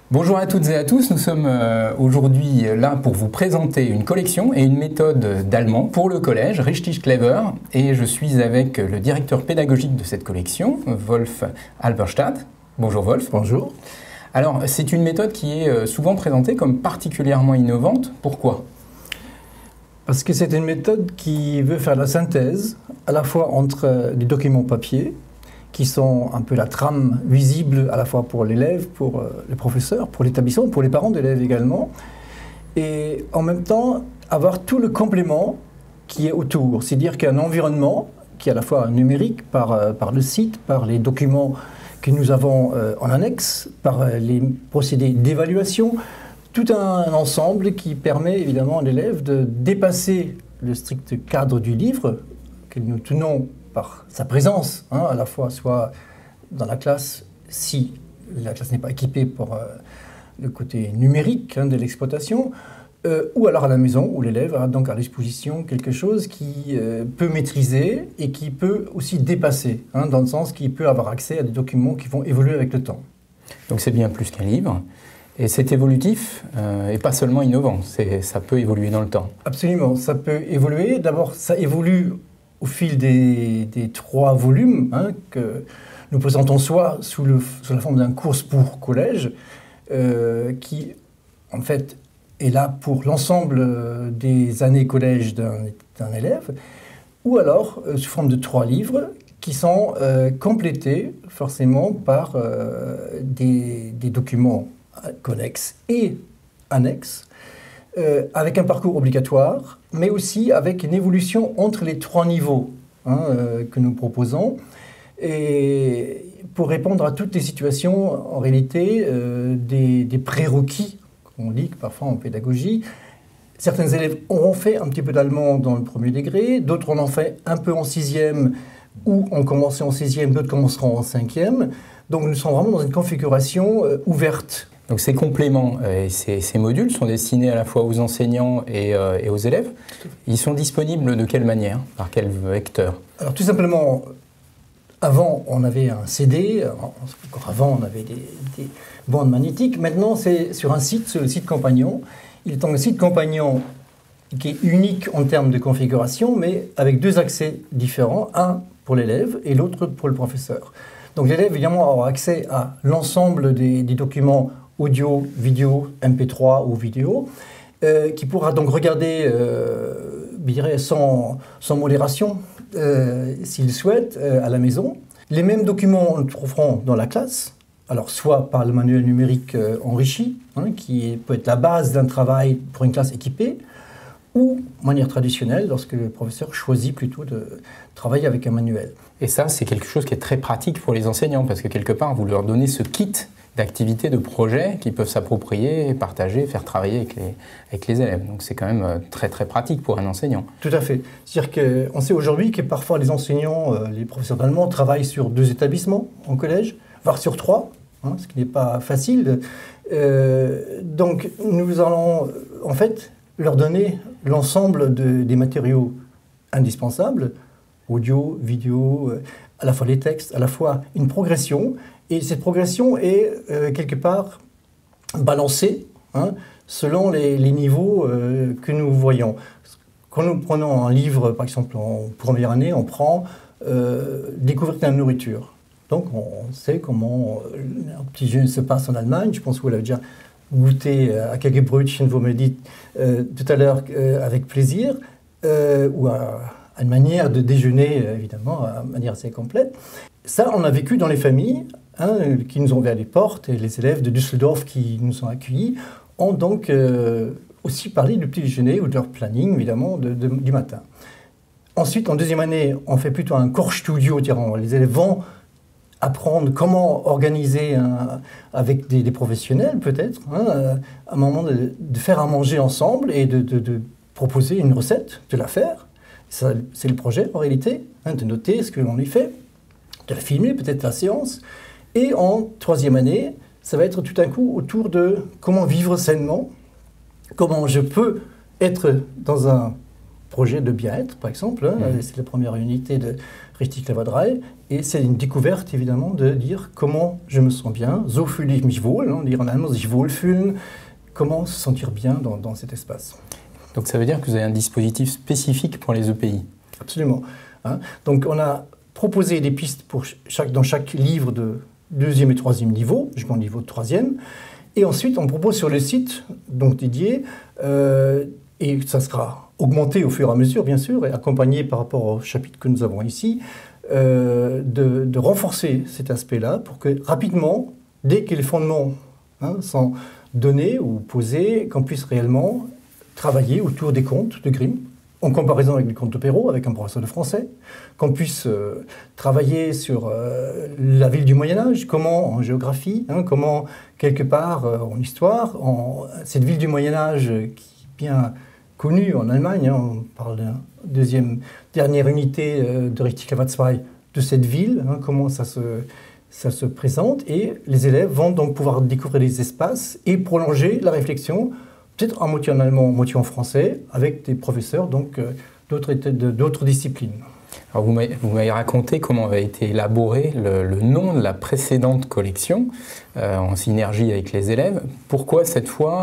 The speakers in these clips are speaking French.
Bonjour à toutes et à tous, nous sommes aujourd'hui là pour vous présenter une collection et une méthode d'allemand pour le collège, Richtig Clever, et je suis avec le directeur pédagogique de cette collection, Wolf Halberstadt. Bonjour Wolf. Bonjour. Alors c'est une méthode qui est souvent présentée comme particulièrement innovante, pourquoi ? Parce que c'est une méthode qui veut faire la synthèse à la fois entre des documents papier, qui sont un peu la trame visible à la fois pour l'élève, pour le professeur, pour l'établissement, pour les parents d'élèves également, et en même temps avoir tout le complément qui est autour. C'est-à-dire qu'un environnement qui est à la fois numérique par le site, par les documents que nous avons en annexe, par les procédés d'évaluation, tout un ensemble qui permet évidemment à l'élève de dépasser le strict cadre du livre que nous tenons par sa présence, à la fois soit dans la classe, si la classe n'est pas équipée pour le côté numérique de l'exploitation, ou alors à la maison, où l'élève a donc à disposition quelque chose qui peut maîtriser et qui peut aussi dépasser, dans le sens qu'il peut avoir accès à des documents qui vont évoluer avec le temps. Donc c'est bien plus qu'un livre. Et c'est évolutif et pas seulement innovant, ça peut évoluer dans le temps. Absolument, ça peut évoluer. D'abord, ça évolue au fil des 3 volumes que nous présentons soit sous la forme d'un cours pour collège, qui en fait est là pour l'ensemble des années collège d'un élève, ou alors sous forme de 3 livres qui sont complétés forcément par des documents connexes et annexes, avec un parcours obligatoire, mais aussi avec une évolution entre les 3 niveaux que nous proposons, et pour répondre à toutes les situations, en réalité, des prérequis, qu'on dit parfois en pédagogie. Certains élèves auront fait un petit peu d'allemand dans le premier degré, d'autres en ont fait un peu en 6e, ou ont commencé en 6e, d'autres commenceront en 5e. Donc nous sommes vraiment dans une configuration ouverte. Donc ces compléments et ces modules sont destinés à la fois aux enseignants et aux élèves. Ils sont disponibles de quelle manière? Par quel vecteur? Alors tout simplement, avant on avait un CD, encore avant on avait des bandes magnétiques. Maintenant c'est sur un site, sur le site compagnon. Il est un site compagnon qui est unique en termes de configuration, mais avec 2 accès différents, un pour l'élève et l'autre pour le professeur. Donc l'élève évidemment aura accès à l'ensemble des documents audio, vidéo, MP3 ou vidéo, qui pourra donc regarder, je dirais, sans modération, s'il souhaite, à la maison. Les mêmes documents, nous trouverons dans la classe, alors soit par le manuel numérique enrichi, qui peut être la base d'un travail pour une classe équipée, ou de manière traditionnelle, lorsque le professeur choisit plutôt de travailler avec un manuel. Et ça, c'est quelque chose qui est très pratique pour les enseignants, parce que quelque part, vous leur donnez ce kit d'activités, de projets qu'ils peuvent s'approprier, partager, faire travailler avec les élèves. Donc c'est quand même très très pratique pour un enseignant. Tout à fait. C'est-à-dire qu'on sait aujourd'hui que parfois les enseignants, les professeurs d'allemand travaillent sur 2 établissements en collège, voire sur 3, ce qui n'est pas facile. Donc nous allons en fait leur donner l'ensemble des matériaux indispensables, audio, vidéo, à la fois les textes, à la fois une progression. Et cette progression est quelque part balancée selon les niveaux que nous voyons. Quand nous prenons un livre, par exemple en première année, on prend Découverte de la nourriture. Donc on sait comment un petit jeune se passe en Allemagne. Je pense que vous l'avez déjà goûté à quelques brötchen, vous me dites tout à l'heure avec plaisir, ou à une manière de déjeuner, évidemment, à manière assez complète. Ça, on a vécu dans les familles qui nous ont ouvert les portes, et les élèves de Düsseldorf qui nous ont accueillis ont donc aussi parlé du petit déjeuner ou de leur planning, évidemment, du matin. Ensuite, en 2e année, on fait plutôt un Kochstudio, les élèves vont apprendre comment organiser avec des professionnels, peut-être, un moment de faire à manger ensemble et de proposer une recette, de la faire. Ça, c'est le projet, en réalité, de noter ce que l'on y fait, de la filmer, peut-être la séance. Et en 3e année, ça va être tout d'un coup autour de comment vivre sainement, comment je peux être dans un projet de bien-être, par exemple. C'est la première unité richtig clever 3. Et c'est une découverte, évidemment, de dire comment je me sens bien. So fühle ich mich wohl, on dit en allemand, sich wohlfühlen. Comment se sentir bien dans cet espace. Donc ça veut dire que vous avez un dispositif spécifique pour les EPI. Absolument. Hein. Donc on a proposé des pistes pour dans chaque livre de 2e et 3e niveau, jusqu'au niveau de 3e. Et ensuite, on propose sur le site, donc dédié, et ça sera augmenté au fur et à mesure, bien sûr, et accompagné par rapport au chapitre que nous avons ici, de renforcer cet aspect-là pour que rapidement, dès que les fondements sont donnés ou posés, qu'on puisse réellement travailler autour des contes de Grimm, en comparaison avec les contes de Perrault, avec un professeur de français, qu'on puisse travailler sur la ville du Moyen-Âge, comment en géographie, comment quelque part en histoire, cette ville du Moyen-Âge qui est bien connue en Allemagne, on parle de la dernière unité de Richtig clever 2, de cette ville, comment ça se présente, et les élèves vont donc pouvoir découvrir les espaces et prolonger la réflexion, peut-être en moitié en allemand, en moitié en français, avec des professeurs donc d'autres disciplines. Alors vous m'avez raconté comment avait été élaboré le nom de la précédente collection, en synergie avec les élèves. Pourquoi cette fois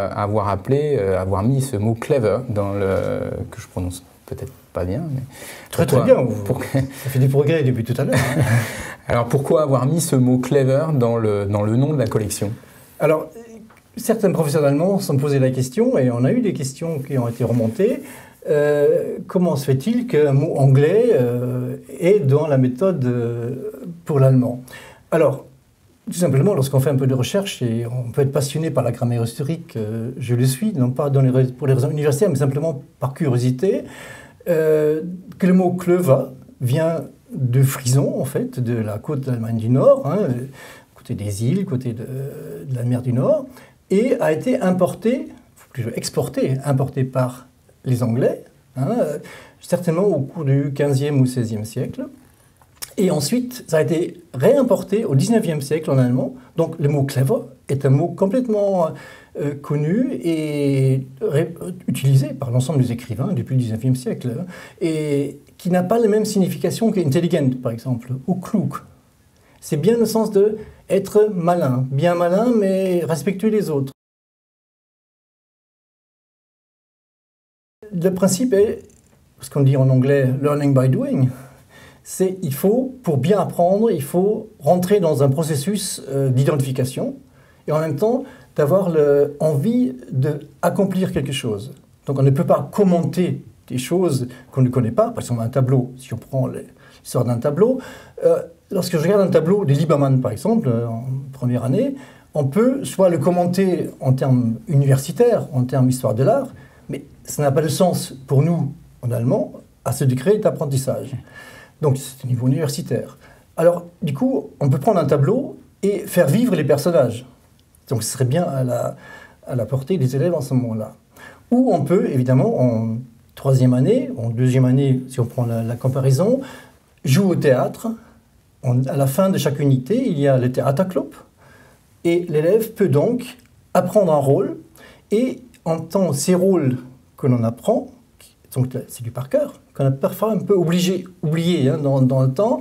avoir mis ce mot clever dans que je prononce peut-être pas bien, mais très bien. Ça fait des progrès depuis tout à l'heure. Alors pourquoi avoir mis ce mot clever dans le nom de la collection? Alors, certains professeurs d'allemand se sont posé la question, et on a eu des questions qui ont été remontées. Comment se fait-il qu'un mot anglais est dans la méthode pour l'allemand? Alors, tout simplement, lorsqu'on fait un peu de recherche, et on peut être passionné par la grammaire historique, je le suis, non pas pour les raisons universitaires, mais simplement par curiosité, que le mot Klöver vient de Frison, en fait, de la côte de l'Allemagne du Nord, côté des îles, côté de la mer du Nord, et a été importé par les Anglais, certainement au cours du 15e ou 16e siècle. Et ensuite, ça a été réimporté au 19e siècle en allemand. Donc le mot clever est un mot complètement connu et utilisé par l'ensemble des écrivains depuis le 19e siècle, et qui n'a pas la même signification qu'intelligent, par exemple, ou klug. C'est bien le sens de être malin, bien malin, mais respectueux des autres. Le principe est, ce qu'on dit en anglais, learning by doing, c'est pour bien apprendre, il faut rentrer dans un processus d'identification et en même temps d'avoir envie d'accomplir quelque chose. Donc on ne peut pas commenter des choses qu'on ne connaît pas, par exemple un tableau, si on prend l'histoire d'un tableau. Lorsque je regarde un tableau de Liebermann, par exemple, en première année, on peut soit le commenter en termes universitaires, en termes histoire de l'art, mais ça n'a pas de sens pour nous, en allemand, à ce degré d'apprentissage. Donc c'est au niveau universitaire. Alors, du coup, on peut prendre un tableau et faire vivre les personnages. Donc ce serait bien à la portée des élèves en ce moment-là. Ou on peut, évidemment, en 3e année, en 2e année, si on prend la comparaison, jouer au théâtre. À la fin de chaque unité, il y a le Theaterclub, et l'élève peut donc apprendre un rôle, et en tant ces rôles que l'on apprend, donc c'est du par cœur, qu'on a parfois un peu oublié dans le temps,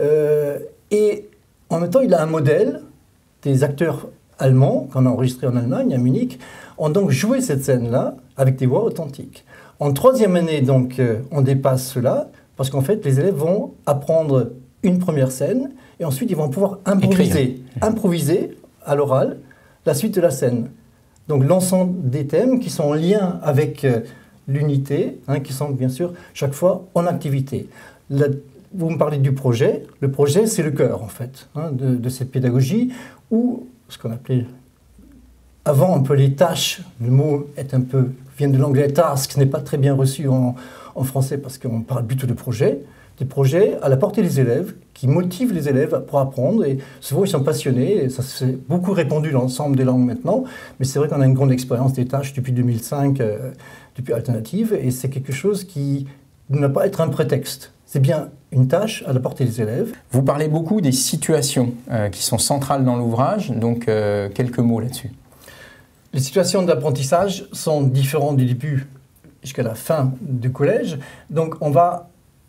et en même temps il a un modèle des acteurs allemands qu'on a enregistrés en Allemagne, à Munich, ont donc joué cette scène-là avec des voix authentiques. En 3e année, donc, on dépasse cela, parce qu'en fait les élèves vont apprendre une première scène, et ensuite ils vont pouvoir improviser à l'oral la suite de la scène. Donc l'ensemble des thèmes qui sont en lien avec l'unité, qui sont bien sûr chaque fois en activité. Vous me parlez du projet. Le projet, c'est le cœur en fait de cette pédagogie, ou ce qu'on appelait avant un peu les tâches. Le mot vient de l'anglais task, ce n'est pas très bien reçu en français parce qu'on parle plutôt de projet. Des projets à la portée des élèves, qui motivent les élèves pour apprendre, et souvent ils sont passionnés, et ça s'est beaucoup répandu dans l'ensemble des langues maintenant, mais c'est vrai qu'on a une grande expérience des tâches depuis 2005, depuis Alternative, et c'est quelque chose qui ne doit pas être un prétexte. C'est bien une tâche à la portée des élèves. Vous parlez beaucoup des situations qui sont centrales dans l'ouvrage, donc quelques mots là-dessus. Les situations d'apprentissage sont différentes du début jusqu'à la fin du collège, donc on va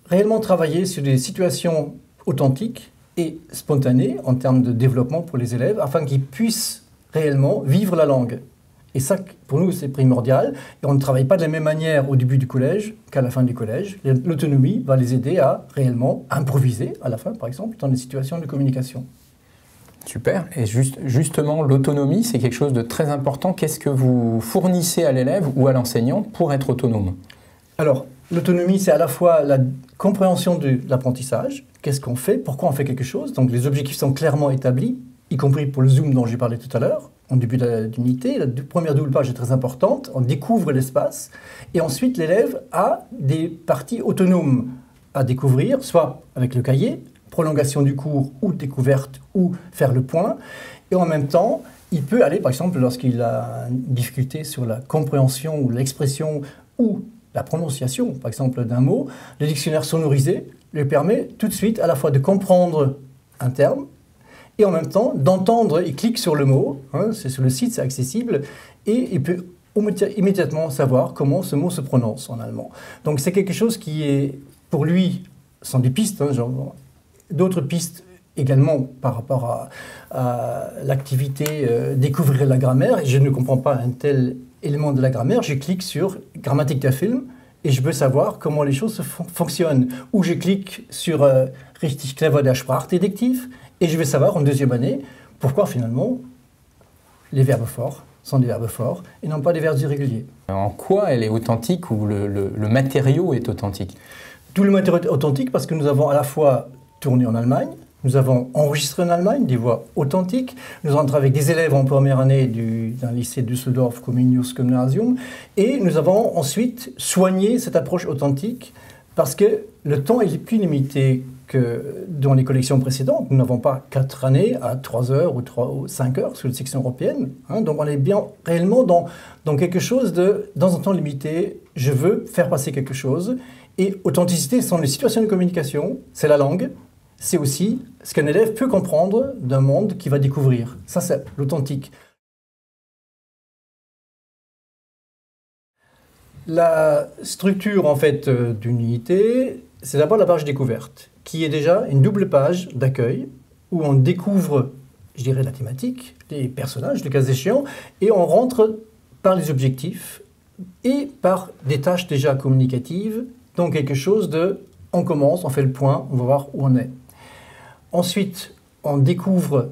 réellement travailler sur des situations authentiques et spontanées en termes de développement pour les élèves, afin qu'ils puissent réellement vivre la langue. Et ça, pour nous, c'est primordial. Et on ne travaille pas de la même manière au début du collège qu'à la fin du collège. L'autonomie va les aider à réellement improviser, à la fin, par exemple, dans des situations de communication. Super. Et justement, l'autonomie, c'est quelque chose de très important. Qu'est-ce que vous fournissez à l'élève ou à l'enseignant pour être autonome? Alors, l'autonomie, c'est à la fois la compréhension de l'apprentissage. Qu'est-ce qu'on fait? Pourquoi on fait quelque chose? Donc, les objectifs sont clairement établis, y compris pour le Zoom dont j'ai parlé tout à l'heure. En début d'unité, la première double page est très importante. On découvre l'espace. Et ensuite, l'élève a des parties autonomes à découvrir, soit avec le cahier, prolongation du cours ou découverte ou faire le point. Et en même temps, il peut aller, par exemple, lorsqu'il a une difficulté sur la compréhension ou l'expression ou la prononciation, par exemple, d'un mot, le dictionnaire sonorisé lui permet tout de suite à la fois de comprendre un terme et en même temps d'entendre, il clique sur le mot, hein, c'est sur le site, c'est accessible, et il peut immédiatement savoir comment ce mot se prononce en allemand. Donc c'est quelque chose qui est, pour lui, sont des pistes, hein, genre, d'autres pistes également par rapport à l'activité découvrir la grammaire. Et je ne comprends pas un tel élément de la grammaire, je clique sur Grammatik der Film et je veux savoir comment les choses fonctionnent. Ou je clique sur Richtig clever der Sprachdetektiv et je vais savoir en deuxième année pourquoi finalement les verbes forts sont des verbes forts et non pas des verbes irréguliers. En quoi elle est authentique ou le matériau est authentique? Tout le matériau est authentique parce que nous avons à la fois tourné en Allemagne, nous avons enregistré en Allemagne des voix authentiques, nous avons travaillé avec des élèves en première année d'un lycée Düsseldorf Comenius Gymnasium et nous avons ensuite soigné cette approche authentique parce que le temps est plus limité que dans les collections précédentes. Nous n'avons pas 4 années à 3 heures ou 5 heures sur la section européenne. Hein, donc on est bien réellement dans quelque chose dans un temps limité, je veux faire passer quelque chose. Et authenticité, ce sont les situations de communication, c'est la langue, c'est aussi ce qu'un élève peut comprendre d'un monde qu'il va découvrir. Ça, c'est l'authentique. La structure, en fait, d'une unité, c'est d'abord la page découverte, qui est déjà une double page d'accueil, où on découvre, je dirais, la thématique, les personnages, le cas échéant, et on rentre par les objectifs et par des tâches déjà communicatives, donc quelque chose on commence, on fait le point, on va voir où on est. Ensuite, on découvre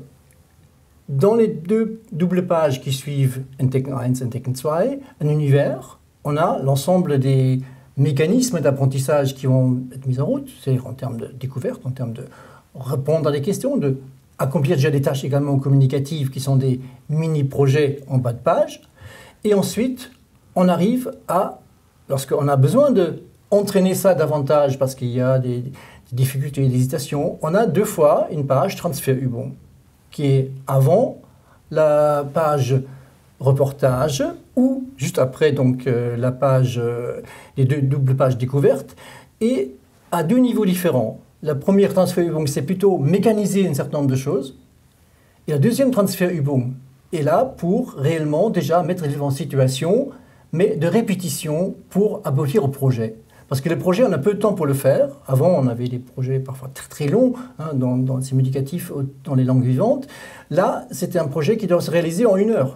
dans les deux doubles pages qui suivent Entdecken 1 et Entdecken 2, un univers. On a l'ensemble des mécanismes d'apprentissage qui vont être mis en route, c'est-à-dire en termes de découverte, en termes de répondre à des questions, d'accomplir déjà des tâches également communicatives qui sont des mini-projets en bas de page. Et ensuite, on arrive à, lorsqu'on a besoin d'entraîner ça davantage parce qu'il y a des difficultés, des hésitations, on a 2 fois une page Transferübung qui est avant la page reportage ou juste après donc la page, les 2 doubles pages découvertes et à 2 niveaux différents. La première Transferübung, c'est plutôt mécaniser un certain nombre de choses et la deuxième Transferübung est là pour réellement déjà mettre les élèves en situation mais de répétition pour aboutir au projet. Parce que les projets, on a peu de temps pour le faire. Avant, on avait des projets parfois très, très longs, hein, dans le éducatif, dans les langues vivantes. Là, c'était un projet qui doit se réaliser en 1 heure.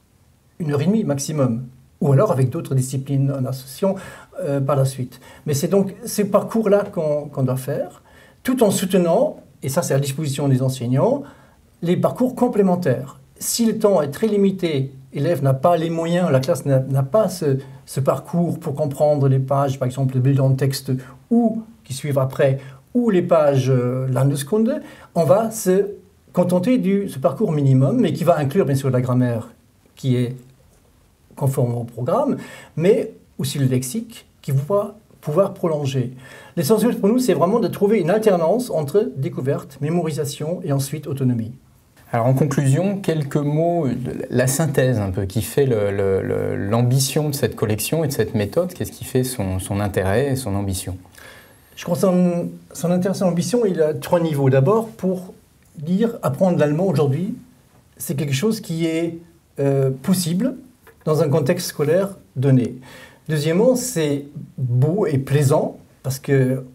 1 heure et demie maximum. Ou alors avec d'autres disciplines en association par la suite. Mais c'est donc ces parcours-là qu'on doit faire, tout en soutenant, et ça c'est à disposition des enseignants, les parcours complémentaires. Si le temps est très limité, l'élève n'a pas les moyens, la classe n'a pas ce parcours pour comprendre les pages, par exemple, le Bildungstext ou qui suivent après, ou les pages Landeskunde, on va se contenter de ce parcours minimum, mais qui va inclure bien sûr la grammaire qui est conforme au programme, mais aussi le lexique qui va pouvoir prolonger. L'essentiel pour nous, c'est vraiment de trouver une alternance entre découverte, mémorisation et ensuite autonomie. Alors en conclusion, quelques mots, la synthèse un peu qui fait l'ambition de cette collection et de cette méthode, qu'est-ce qui fait son intérêt et son ambition? Je pense que son intérêt et son ambition, il a 3 niveaux. D'abord, pour dire apprendre l'allemand aujourd'hui, c'est quelque chose qui est possible dans un contexte scolaire donné. Deuxièmement, c'est beau et plaisant parce qu'on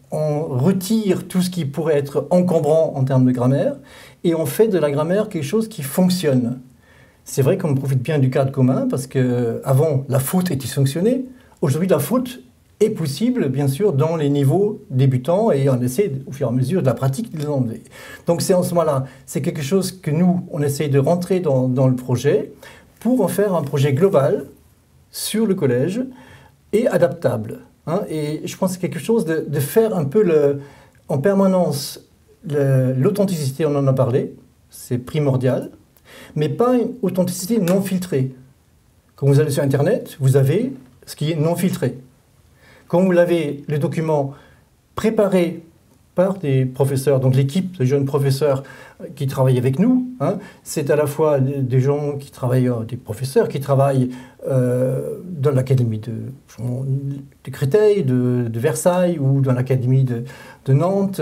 on retire tout ce qui pourrait être encombrant en termes de grammaire et on fait de la grammaire quelque chose qui fonctionne. C'est vrai qu'on profite bien du cadre commun parce qu'avant, la faute était sanctionnée. Aujourd'hui, la faute est possible, bien sûr, dans les niveaux débutants et on essaie, au fur et à mesure de la pratique, de les enlever. Donc c'est en ce moment-là, c'est quelque chose que nous, on essaie de rentrer dans le projet pour en faire un projet global sur le collège et adaptable. Hein. Et je pense que c'est quelque chose de faire un peu en permanence l'authenticité, on en a parlé, c'est primordial, mais pas une authenticité non filtrée. Quand vous allez sur Internet, vous avez ce qui est non filtré. Quand vous avez les documents préparés par des professeurs, donc l'équipe de jeunes professeurs qui travaillent avec nous, hein, c'est à la fois des gens qui travaillent, des professeurs qui travaillent dans l'académie de Créteil, de Versailles ou dans l'académie de Nantes.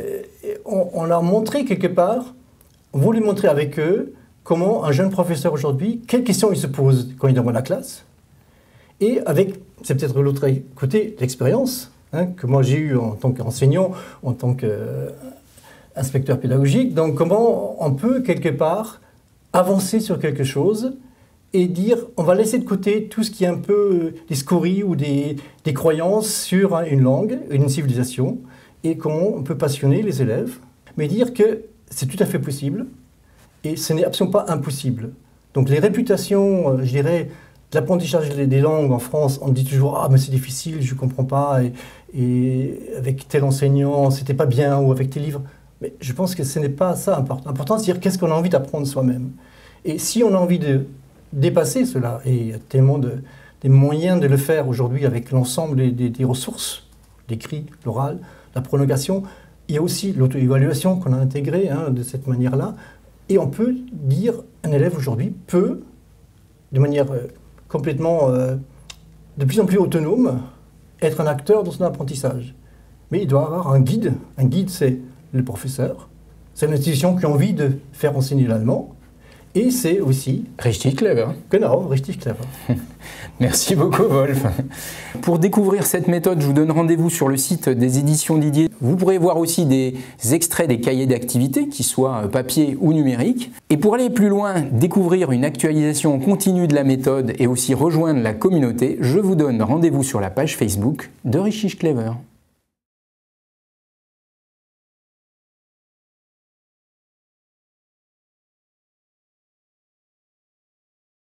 On leur a montré quelque part, on voulait montrer avec eux comment un jeune professeur aujourd'hui, quelles questions il se pose quand il est dans la classe. Et avec, c'est peut-être l'autre côté, l'expérience hein, que moi j'ai eue en tant qu'enseignant, en tant qu'inspecteur pédagogique. Donc comment on peut quelque part avancer sur quelque chose et dire on va laisser de côté tout ce qui est un peu des scories ou des croyances sur une langue, une civilisation, et comment on peut passionner les élèves, mais dire que c'est tout à fait possible et ce n'est absolument pas impossible. Donc les réputations, je dirais, l'apprentissage des langues en France, on dit toujours « Ah, mais c'est difficile, je ne comprends pas, et avec tel enseignant, c'était pas bien, ou avec tel livre. » Mais je pense que ce n'est pas ça important. L'important, c'est de dire qu'est-ce qu'on a envie d'apprendre soi-même. Et si on a envie de dépasser cela, et il y a tellement des moyens de le faire aujourd'hui avec l'ensemble des ressources, l'écrit, l'oral, la prolongation, il y a aussi l'auto-évaluation qu'on a intégrée hein, de cette manière-là, et on peut dire un élève aujourd'hui peut, de manière complètement, de plus en plus autonome, être un acteur dans son apprentissage. Mais il doit avoir un guide. Un guide, c'est le professeur. C'est une institution qui a envie de faire enseigner l'allemand. Et c'est aussi... Richtig clever. Genau, richtig clever. Merci beaucoup, Wolf. Pour découvrir cette méthode, je vous donne rendez-vous sur le site des éditions Didier. Vous pourrez voir aussi des extraits des cahiers d'activités, qu'ils soient papier ou numériques. Et pour aller plus loin, découvrir une actualisation continue de la méthode et aussi rejoindre la communauté, je vous donne rendez-vous sur la page Facebook de Richtig Clever.